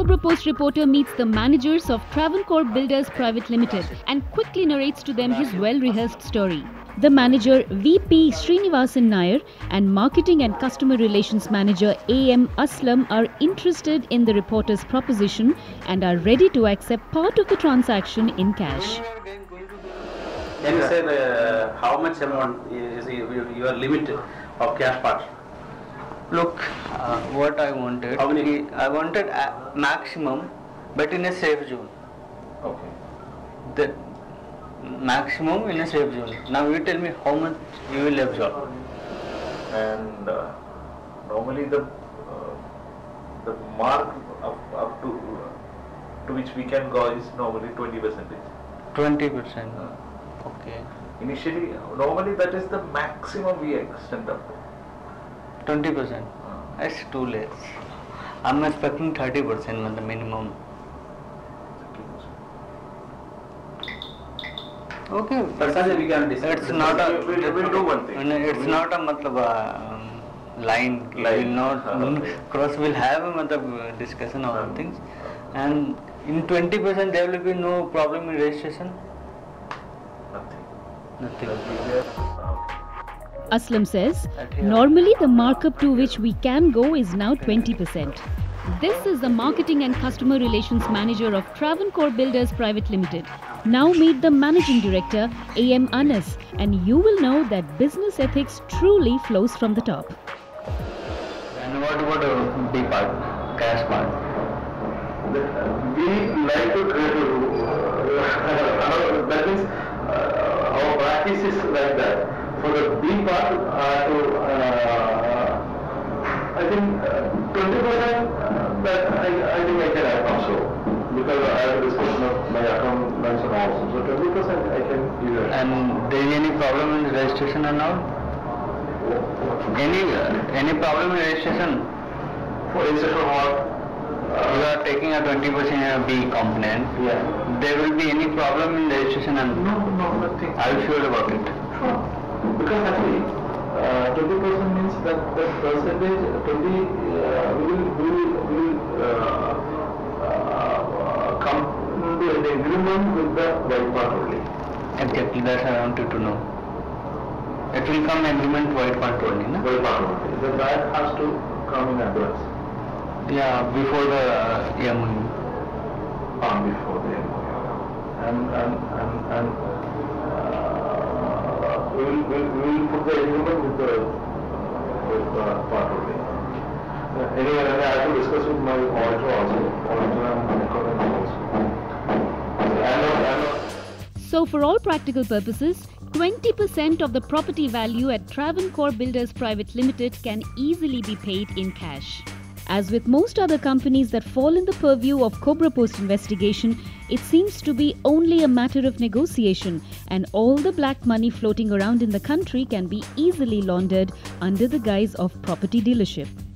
Cobra Post reporter meets the managers of Travancore Builders Private Limited and quickly narrates to them his well-rehearsed story. The manager VP Srinivasan Nair and marketing and customer relations manager AM Aslam are interested in the reporter's proposition and are ready to accept part of the transaction in cash. Can you say how much amount is your limit of cash part? Look, what I wanted, I wanted maximum, but in a safe zone. Okay. The maximum in a safe zone. Now you tell me how much you will absorb. And normally the mark up to which we can go is normally 20%. 20%. Okay. Initially, normally that is the maximum we extend up. 20%. That's too less. I'm expecting 30% the minimum. Okay. But we can discuss. It's not a. We will do one thing. It's not a line. We will not cross. We'll have a discussion on things, and in 20% there will be no problem in registration. Nothing. Aslam says, normally the markup to which we can go is now 20%. This is the marketing and customer relations manager of Travancore Builders Private Limited. Now meet the managing director, AM Anas, and you will know that business ethics truly flows from the top. And what about the B part, cash part? We like to that means our practice is like that. For the B part, I think 20% that I think I can add also, because I have a discussion of my account also. So 20% I can give it. And there is any problem in registration and all? Any problem in registration? For registration what? You are taking a 20% in a B component. Yeah. There will be any problem in registration and No, nothing. Are you sure about it? Sure. Because actually 20% means that percentage 20 will come into an agreement with the white part only. Exactly, that's what I wanted to know. It will come agreement white part only, no? White part only. The that has to come in advance. Yeah, before the MOU. Before the MOU. And we will put the agreement with the part only. Anyway, I have to discuss with my auditor and accountant also. So for all practical purposes, 20% of the property value at Travancore Builders Private Limited can easily be paid in cash. As with most other companies that fall in the purview of Cobra Post investigation, it seems to be only a matter of negotiation, and all the black money floating around in the country can be easily laundered under the guise of property dealership.